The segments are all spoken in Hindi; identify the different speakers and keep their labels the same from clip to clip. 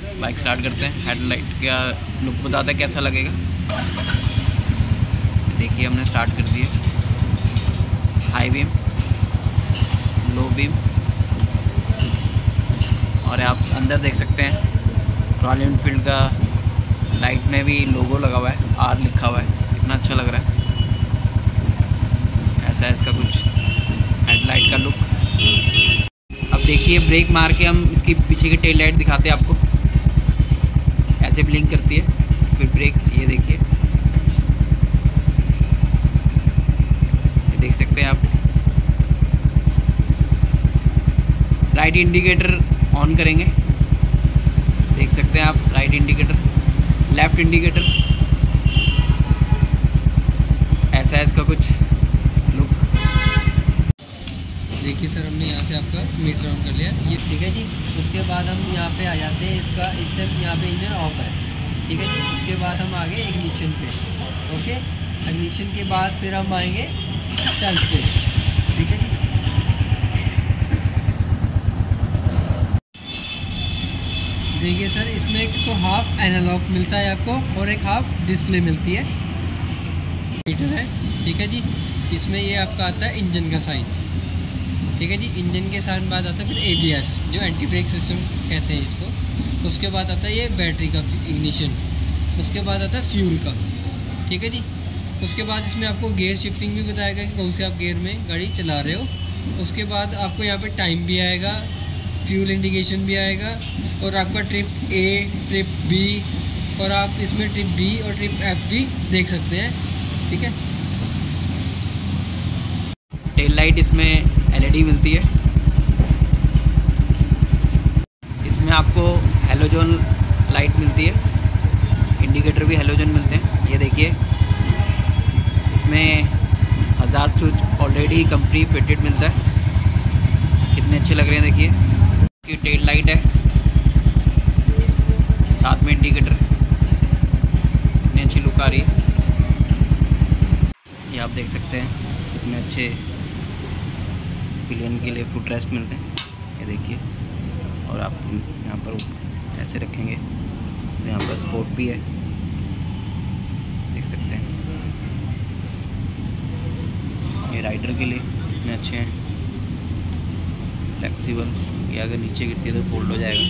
Speaker 1: बाइक स्टार्ट करते हैं। हेडलाइट का लुक बताते हैं कैसा लगेगा। देखिए हमने स्टार्ट कर दिए। हाई बीम, लो बीम, और आप अंदर देख सकते हैं रॉयल एनफील्ड का लाइट में भी लोगो लगा हुआ है, आर लिखा हुआ है, कितना अच्छा लग रहा है। ऐसा है इसका कुछ हेडलाइट का लुक। अब देखिए ब्रेक मार के हम इसकी पीछे की टेल लाइट दिखाते हैं आपको। ऐसे ब्लिंक करती है, फिर ब्रेक, ये देखिए, ये देख सकते हैं आप। राइट इंडिकेटर ऑन करेंगे, देख सकते हैं आप राइट इंडिकेटर, लेफ्ट इंडिकेटर। ऐसा है इसका कुछ लुक।
Speaker 2: देखिए सर, हमने यहाँ से आपका मीटर ऑन कर लिया ये, ठीक है जी। उसके बाद हम यहाँ पे आ जाते हैं, इसका इस टाइम यहाँ पे इंजन ऑफ है, ठीक है जी। उसके बाद हम आगे इग्निशन पे, ओके। इग्निशन के बाद फिर हम आएंगे सेल्फ पे, ठीक है जी। देखिए सर, इसमें एक तो हाफ एनालॉग मिलता है आपको और एक हाफ डिस्प्ले मिलती है। मीटर है, ठीक है जी। इसमें ये आपका आता है इंजन का साइन, ठीक है जी। इंजन के साइन बाद आता है फिर ABS, जो एंटी ब्रेक सिस्टम कहते हैं इसको। उसके बाद आता है ये बैटरी का इग्निशन। उसके बाद आता है फ्यूल का, ठीक है जी। उसके बाद इसमें आपको गियर शिफ्टिंग भी बताएगा कि कौन से आप गियर में गाड़ी चला रहे हो। उसके बाद आपको यहाँ पे टाइम भी आएगा, फ्यूल इंडिकेशन भी आएगा, और आपका ट्रिप A, ट्रिप B, और आप इसमें ट्रिप B और ट्रिप F भी देख सकते हैं, ठीक है।
Speaker 1: टेल लाइट इसमें LED मिलती है। इसमें आपको हेलोजन लाइट मिलती है, इंडिकेटर भी हेलोजन मिलते हैं। ये देखिए, इसमें हज़ार स्विच ऑलरेडी कंपनी फिटेड मिलता है, कितने अच्छे लग रहे हैं। देखिए की टेल लाइट है, साथ में इंडिकेटर, कितनी अच्छी लुक आ रही है। ये आप देख सकते हैं कितने अच्छे पिलियन के लिए फुट रेस्ट मिलते हैं, ये देखिए। और आप यहाँ पर ऐसे रखेंगे तो यहाँ पर स्पोर्ट भी है, देख सकते हैं। ये राइडर के लिए कितने अच्छे हैं, फ्लेक्सिबल। ये अगर नीचे गिरती है तो फोल्ड हो जाएगा।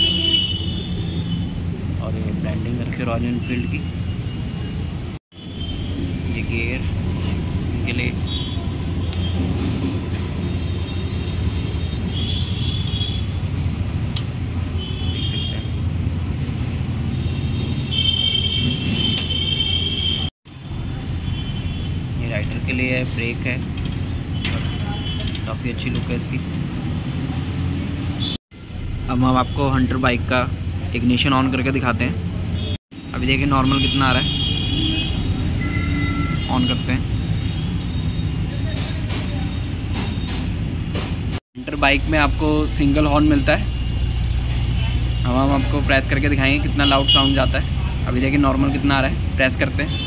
Speaker 1: और ये ब्रांडिंग रखे रॉयल एनफील्ड की। ये गियर के लिए, देख सकते हैं। ये राइडर के लिए है, ब्रेक है, काफ़ी अच्छी लुक है इसकी। अब हम आपको हंटर बाइक का इग्निशन ऑन करके दिखाते हैं। अभी देखिए नॉर्मल कितना आ रहा है, ऑन करते हैं। हंटर बाइक में आपको सिंगल हॉर्न मिलता है। अब हम आपको प्रेस करके दिखाएंगे कितना लाउड साउंड जाता है। अभी देखिए नॉर्मल कितना आ रहा है, प्रेस करते हैं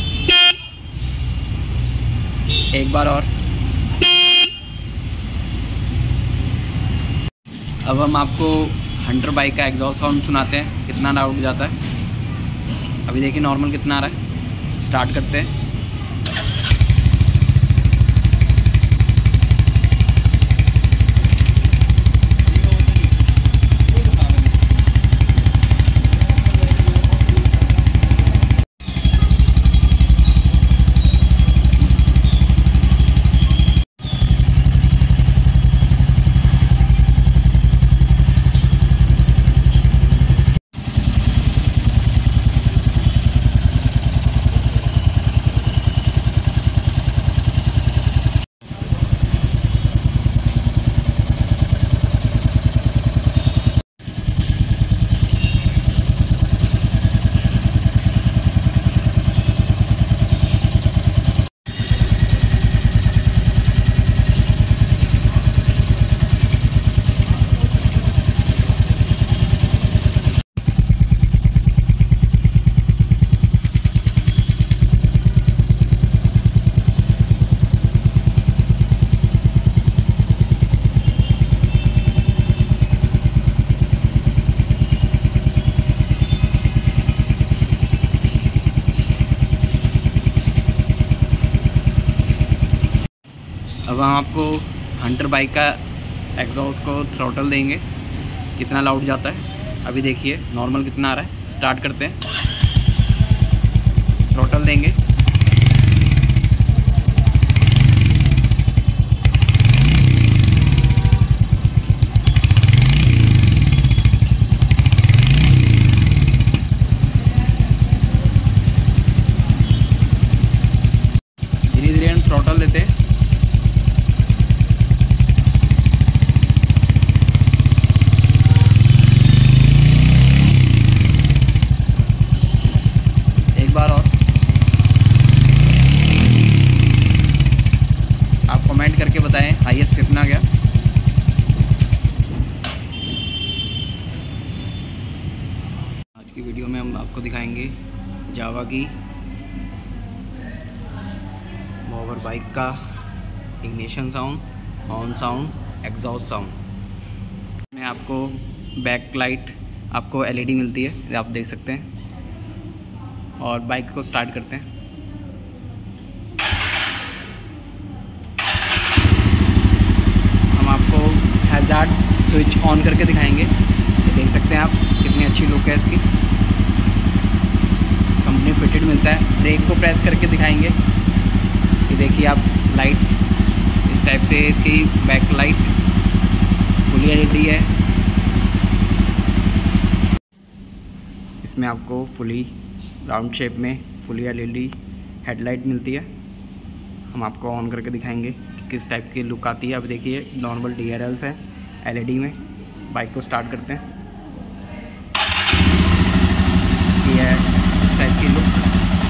Speaker 1: एक बार और। अब हम आपको हंटर बाइक का एग्जॉस्ट साउंड सुनाते हैं, कितना लाउड जाता है। अभी देखिए नॉर्मल कितना आ रहा है, स्टार्ट करते हैं। अब हम आपको हंटर बाइक का एग्जॉस्ट को थ्रॉटल देंगे, कितना लाउड जाता है। अभी देखिए नॉर्मल कितना आ रहा है। स्टार्ट करते हैं, थ्रॉटल देंगे। धीरे धीरे हम थ्रॉटल देते हैं। एक बार और आप कमेंट करके बताएं हाईएस्ट कितना गया। आज की वीडियो में हम आपको दिखाएंगे जावा की बॉवर बाइक का ignition sound, horn sound, exhaust sound में। आपको बैक लाइट आपको एलईडी मिलती है, आप देख सकते हैं। और बाइक को स्टार्ट करते हैं। हम आपको हैजार्ड स्विच ऑन करके दिखाएंगे। ये देख सकते हैं आप, कितनी अच्छी लुक है इसकी। कंपनी फिटेड मिलता है। ब्रेक को प्रेस करके दिखाएंगे। ये देखिए आप, लाइट इस टाइप से, इसकी बैक लाइट फुली एलईडी है। इसमें आपको फुली राउंड शेप में फुली एलईडी हेडलाइट मिलती है। हम आपको ऑन करके दिखाएंगे कि किस टाइप की लुक आती है। अब देखिए नॉर्मल DRLs है एलईडी में। बाइक को स्टार्ट करते हैं। इसकी है इस टाइप की लुक।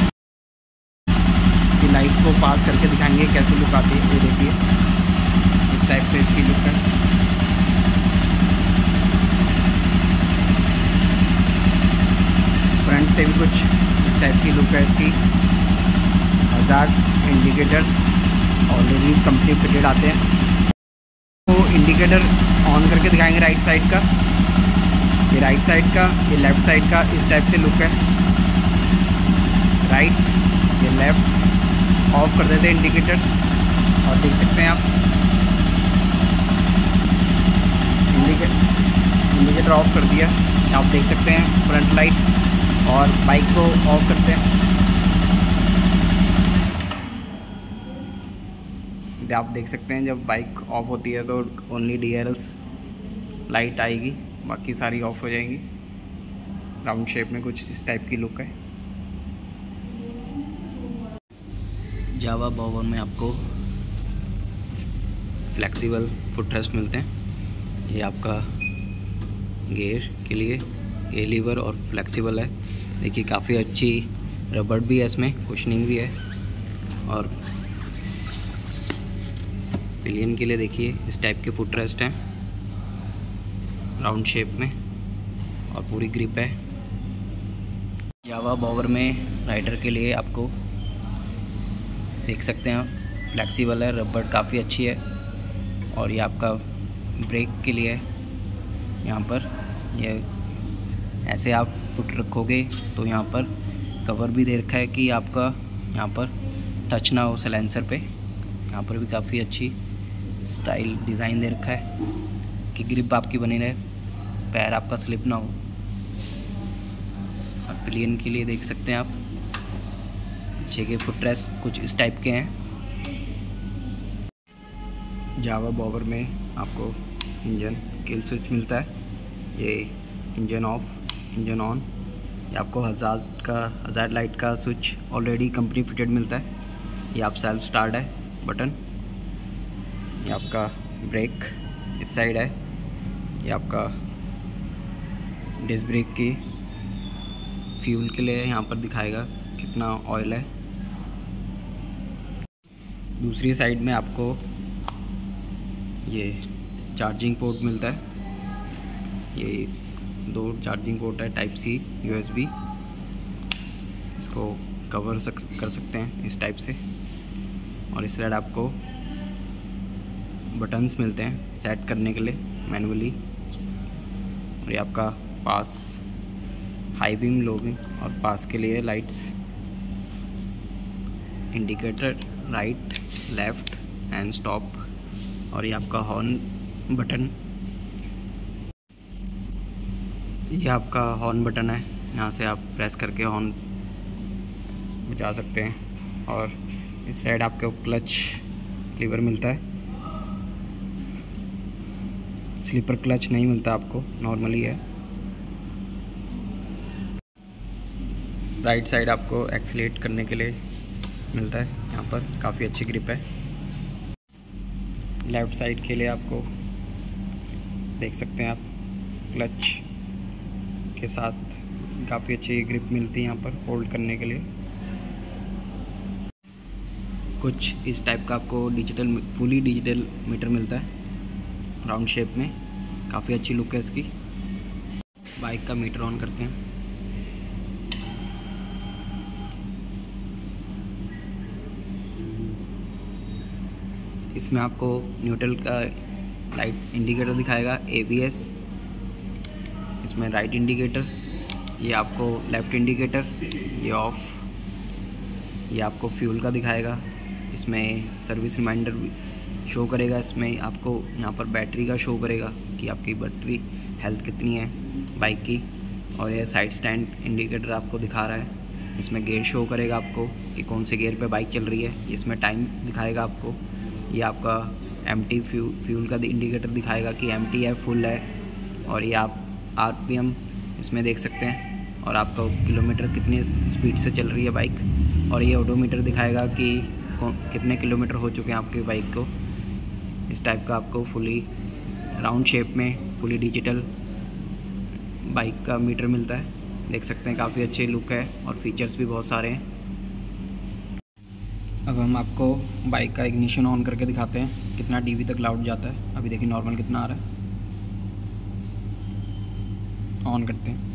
Speaker 1: लाइट को पास करके दिखाएंगे कैसी लुक आती है। ये देखिए इस टाइप से इसकी लुक है। फ्रंट से भी कुछ इस टाइप की लुक है इसकी। Hazard indicators already company fitted आते हैं। तो इंडिकेटर ऑन करके दिखाएंगे राइट साइड का। ये राइट साइड का, ये लेफ़्ट साइड का इस टाइप से लुक है। राइट, ये लेफ़्ट। ऑफ कर देते हैं इंडिकेटर्स और देख सकते हैं आप इंडिकेटर ऑफ कर दिया। आप देख सकते हैं फ्रंट लाइट। और बाइक को ऑफ करते हैं। आप देख सकते हैं जब बाइक ऑफ होती है तो ओनली DRLs लाइट आएगी, बाकी सारी ऑफ हो जाएंगी। राउंड शेप में कुछ इस टाइप की लुक है। जावा बॉवर में आपको फ्लेक्सिबल फुटरेस्ट मिलते हैं। ये आपका गियर के लिए ये लीवर और फ्लेक्सिबल है। देखिए काफ़ी अच्छी रबड़ भी है इसमें, कुशनिंग भी है। और पिलियन के लिए देखिए इस टाइप के फुटरेस्ट हैं राउंड शेप में, और पूरी ग्रिप है। जावा बॉवर में राइडर के लिए आपको देख सकते हैं फ्लेक्सिबल है, रबड़ काफ़ी अच्छी है। और ये आपका ब्रेक के लिए यहाँ पर ये ऐसे आप फुट रखोगे तो यहाँ पर कवर भी दे रखा है कि आपका यहाँ पर टच ना हो साइलेंसर पे। यहाँ पर भी काफ़ी अच्छी स्टाइल डिज़ाइन दे रखा है कि ग्रिप आपकी बनी रहे, पैर आपका स्लिप ना हो। और पिलियन के लिए देख सकते हैं आप पीछे के फुटरेस्ट कुछ इस टाइप के हैं। जावा बॉवर में आपको इंजन किल स्विच मिलता है। ये इंजन ऑफ, इंजन ऑन। ये आपको हज़ार्ड लाइट का स्विच ऑलरेडी कंपनी फिटेड मिलता है। ये आप सेल्फ स्टार्ट है बटन। ये आपका ब्रेक इस साइड है। ये आपका डिस्क ब्रेक की फ्यूल के लिए यहाँ पर दिखाएगा कितना ऑयल है। दूसरी साइड में आपको ये चार्जिंग पोर्ट मिलता है। ये 2 चार्जिंग पोर्ट है, टाइप C USB। इसको कवर कर सकते हैं इस टाइप से। और इस साइड आपको बटन्स मिलते हैं सेट करने के लिए मैनुअली। और ये आपका pass, high beam, low beam और पास के लिए lights, indicator right, left and stop. और ये आपका हॉर्न बटन, ये आपका हॉर्न बटन है, यहाँ से आप प्रेस करके हॉर्न बजा सकते हैं। और इस साइड आपको क्लच लीवर मिलता है, स्लीपर क्लच नहीं मिलता आपको, नॉर्मली है। राइट साइड आपको एक्सीलेट करने के लिए मिलता है, यहाँ पर काफ़ी अच्छी ग्रिप है। लेफ़्ट साइड के लिए आपको देख सकते हैं आप क्लच के साथ काफ़ी अच्छी ग्रिप मिलती है यहाँ पर होल्ड करने के लिए। कुछ इस टाइप का आपको फुली डिजिटल मीटर मिलता है राउंड शेप में, काफ़ी अच्छी लुक है इसकी। बाइक का मीटर ऑन करते हैं। इसमें आपको न्यूट्रल का लाइट इंडिकेटर दिखाएगा, ABS, इसमें राइट इंडिकेटर, ये आपको लेफ़्ट इंडिकेटर, ये ऑफ, ये आपको फ्यूल का दिखाएगा, इसमें सर्विस रिमाइंडर भी शो करेगा, इसमें आपको यहाँ पर बैटरी का शो करेगा कि आपकी बैटरी हेल्थ कितनी है बाइक की। और ये साइड स्टैंड इंडिकेटर आपको दिखा रहा है, इसमें गियर शो करेगा आपको कि कौन से गियर पे बाइक चल रही है, इसमें टाइम दिखाएगा आपको। ये आपका एम्प्टी फ्यूल का इंडिकेटर दिखाएगा कि एम्प्टी है, फुल है। और ये आप RPM इसमें देख सकते हैं, और आपका किलोमीटर कितनी स्पीड से चल रही है बाइक। और ये ओडोमीटर दिखाएगा कि कितने किलोमीटर हो चुके हैं आपकी बाइक को। इस टाइप का आपको फुली राउंड शेप में फुली डिजिटल बाइक का मीटर मिलता है, देख सकते हैं काफ़ी अच्छी लुक है और फीचर्स भी बहुत सारे हैं। अब हम आपको बाइक का इग्निशन ऑन करके दिखाते हैं कितना dB तक लाउड जाता है। अभी देखिए नॉर्मल कितना आ रहा है, ऑन करते हैं।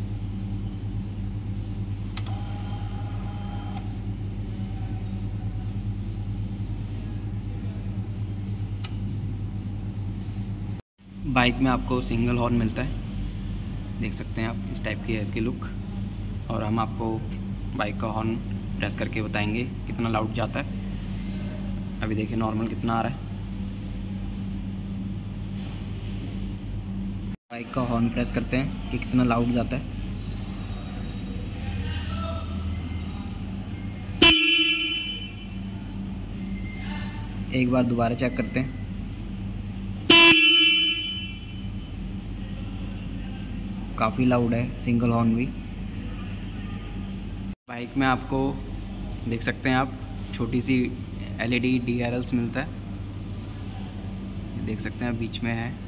Speaker 1: बाइक में आपको सिंगल हॉर्न मिलता है, देख सकते हैं आप, इस टाइप की है इसकी लुक। और हम आपको बाइक का हॉर्न प्रेस करके बताएंगे कितना लाउड जाता है। अभी देखिए नॉर्मल कितना आ रहा है। बाइक का हॉर्न प्रेस करते हैं कि कितना लाउड जाता है। एक बार दोबारा चेक करते हैं। काफ़ी लाउड है सिंगल हॉर्न भी। बाइक में आपको देख सकते हैं आप छोटी सी LED DRLs मिलता है, देख सकते हैं बीच में है।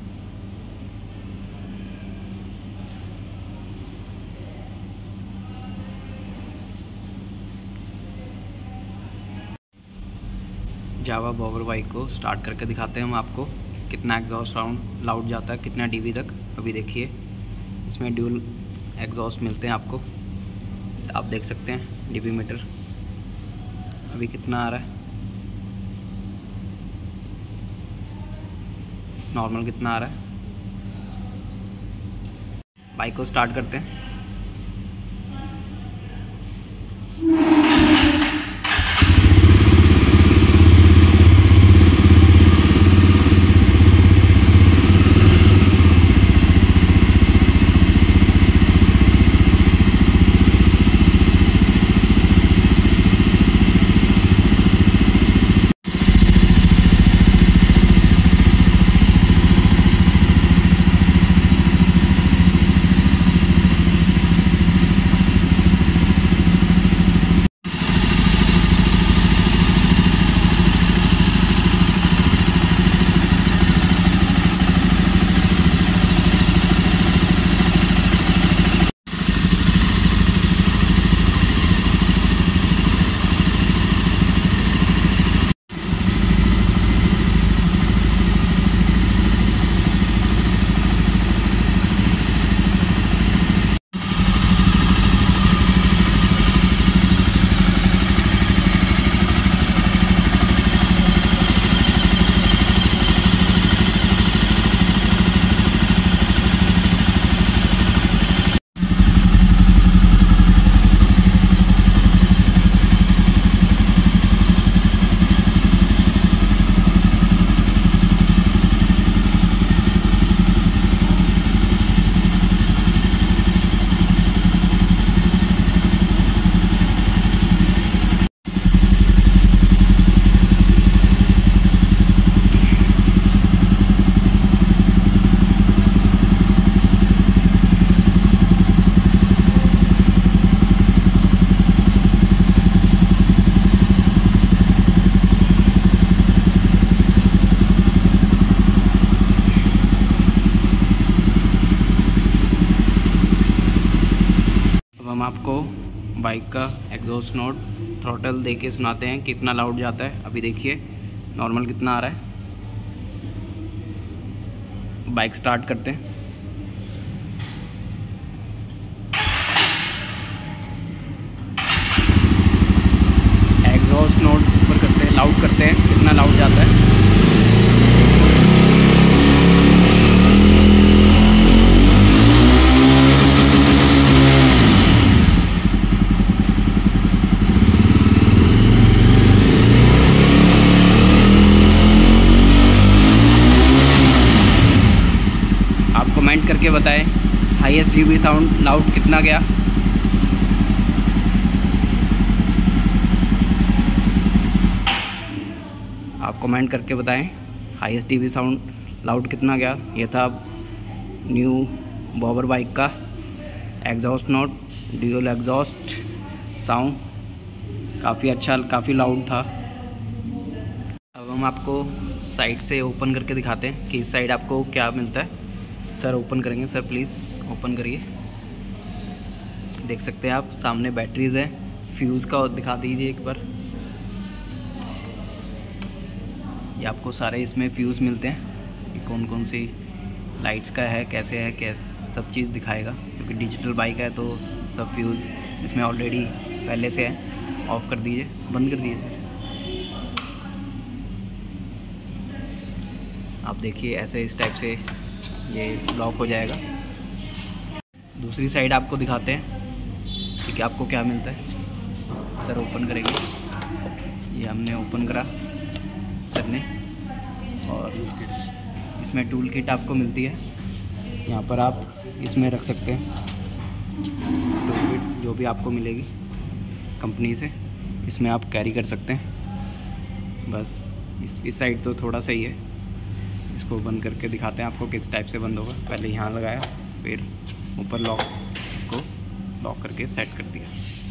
Speaker 1: जावा बॉबर बाइक को स्टार्ट करके दिखाते हैं हम आपको कितना एग्जॉस्ट साउंड लाउड जाता है, कितना dB तक। अभी देखिए इसमें ड्यूल एग्जॉस्ट मिलते हैं आपको, तो आप देख सकते हैं dB मीटर अभी कितना आ रहा है, नॉर्मल कितना आ रहा है। बाइक को स्टार्ट करते हैं। हम आपको बाइक का एग्जॉस्ट नोट थ्रॉटल दे के सुनाते हैं कितना लाउड जाता है। अभी देखिए नॉर्मल कितना आ रहा है। बाइक स्टार्ट करते हैं। एग्जॉस्ट नोट ऊपर करते हैं, लाउड करते हैं, कितना लाउड जाता है। आप कमेंट करके बताएं हाईएस्ट डीबी साउंड लाउड कितना गया। आप कमेंट करके बताएं हाईएस्ट डीबी साउंड लाउड कितना गया। ये था न्यू बॉबर बाइक का exhaust note dual exhaust sound, काफ़ी अच्छा, काफ़ी लाउड था। अब हम आपको साइड से ओपन करके दिखाते हैं कि इस साइड आपको क्या मिलता है। सर ओपन करेंगे, सर प्लीज़ ओपन करिए। देख सकते हैं आप सामने बैटरीज है। फ्यूज़ का दिखा दीजिए एक बार। ये आपको सारे इसमें फ्यूज़ मिलते हैं कि कौन कौन सी लाइट्स का है, कैसे है, क्या सब चीज़ दिखाएगा, क्योंकि डिजिटल बाइक है तो सब फ्यूज़ इसमें ऑलरेडी पहले से है। ऑफ़ कर दीजिए, बंद कर दीजिए। आप देखिए ऐसे इस टाइप से ये लॉक हो जाएगा। दूसरी साइड आपको दिखाते हैं कि आपको क्या मिलता है। सर ओपन करेंगे। ये हमने ओपन करा सर ने, और इसमें टूल किट आपको मिलती है। यहाँ पर आप इसमें रख सकते हैं टूल किट जो भी आपको मिलेगी कंपनी से, इसमें आप कैरी कर सकते हैं। बस इस साइड तो थोड़ा सही है। इसको बंद करके दिखाते हैं आपको किस टाइप से बंद होगा। पहले यहाँ लगाया, फिर ऊपर लॉक, इसको लॉक करके सेट कर दिया।